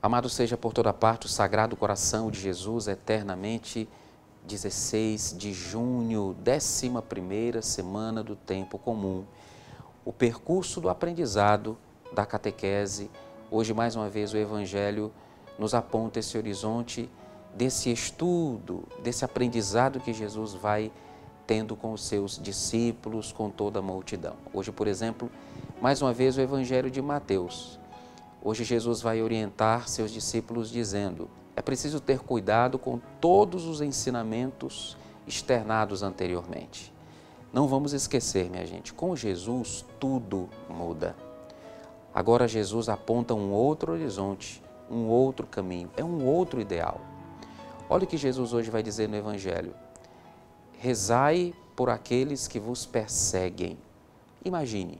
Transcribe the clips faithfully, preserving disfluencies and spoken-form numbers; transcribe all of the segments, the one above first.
Amado seja por toda parte o Sagrado Coração de Jesus, eternamente. dezesseis de junho, décima primeira semana do tempo comum. O percurso do aprendizado, da catequese. Hoje, mais uma vez, o Evangelho nos aponta esse horizonte desse estudo, desse aprendizado que Jesus vai tendo com os seus discípulos, com toda a multidão. Hoje, por exemplo, mais uma vez o Evangelho de Mateus. Hoje Jesus vai orientar seus discípulos dizendo: é preciso ter cuidado com todos os ensinamentos externados anteriormente. Não vamos esquecer, minha gente, com Jesus tudo muda. Agora Jesus aponta um outro horizonte, um outro caminho, é um outro ideal. Olha o que Jesus hoje vai dizer no Evangelho: rezai por aqueles que vos perseguem. Imagine,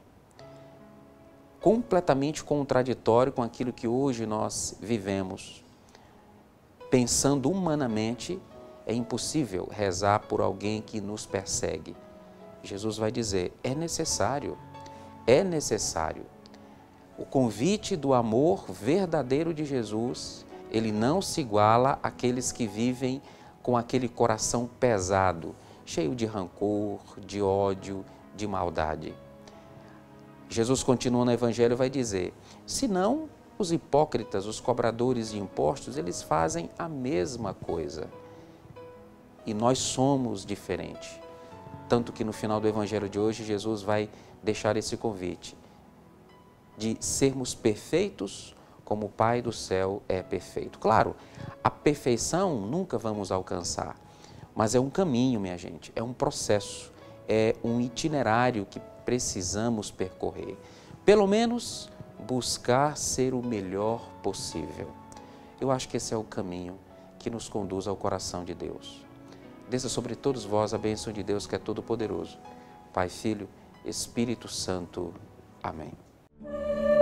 completamente contraditório com aquilo que hoje nós vivemos. Pensando humanamente, é impossível rezar por alguém que nos persegue. Jesus vai dizer, é necessário, é necessário. O convite do amor verdadeiro de Jesus, ele não se iguala àqueles que vivem com aquele coração pesado, cheio de rancor, de ódio, de maldade. Jesus continua no Evangelho e vai dizer, senão os hipócritas, os cobradores de impostos, eles fazem a mesma coisa. E nós somos diferentes. Tanto que no final do Evangelho de hoje, Jesus vai deixar esse convite de sermos perfeitos como o Pai do céu é perfeito. Claro, a perfeição nunca vamos alcançar, mas é um caminho, minha gente, é um processo, é um itinerário que precisamos percorrer. Pelo menos buscar ser o melhor possível. Eu acho que esse é o caminho que nos conduz ao coração de Deus. Desça sobre todos vós a bênção de Deus que é todo-poderoso. Pai, Filho, Espírito Santo. Amém.